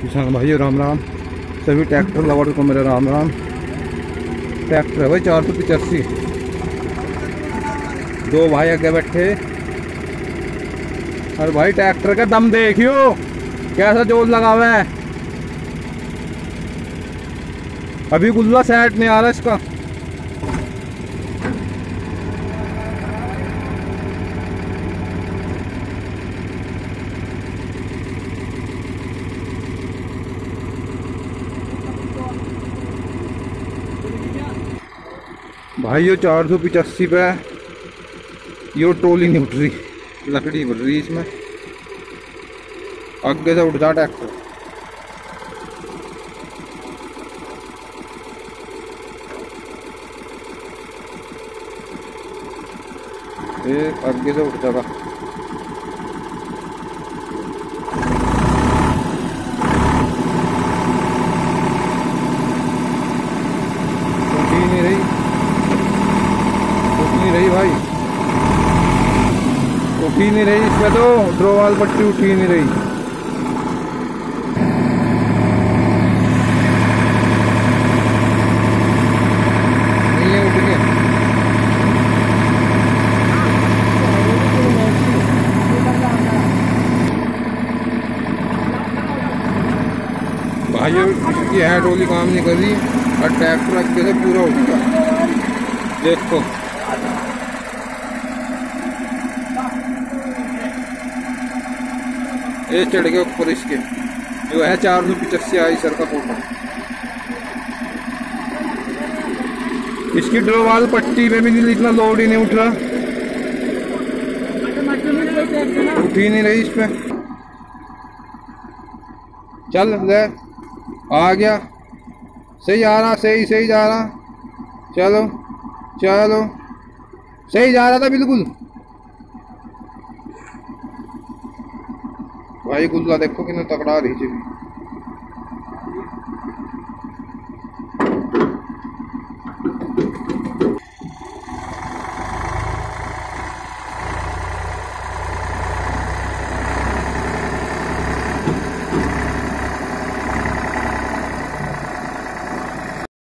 किसान भाइयों राम राम। सभी ट्रैक्टर लवर को मेरा राम राम। ट्रैक्टर है भाई 485। दो भाई आगे बैठे। अरे भाई ट्रैक्टर का दम देखियो कैसा जोर लगा हुआ है। अभी गुल्ला सेट नहीं आ रहा इसका। भाई ये 485 पे ये ट्रोली नहीं उठ रही, लकड़ी बढ़ रही इसमें। आगे से उठ जा ट्रैक्टर। ये आगे से उठ जाएगा। नहीं भाई उठी नहीं रही इसमें, तो ड्रोवाल पट्टी उठी नहीं रही। नहीं उठ गया भाइयों, इसकी हेड रोली काम नहीं कर रही और ट्रैक्टर आगे से पूरा उठ गया। देखो ये चढ़ गया ऊपर इसके, जो है 485 आई सर का फोटो। इसकी ड्रोवाल पट्टी में भी इतना लोड ही नहीं उठ रहा, उठ ही नहीं रही इस पे। चल ले आ गया, सही आ रहा, सही सही जा रहा। चलो चलो सही जा रहा था बिल्कुल। भाई गुल्ला देखो कितना तगड़ा रही थी।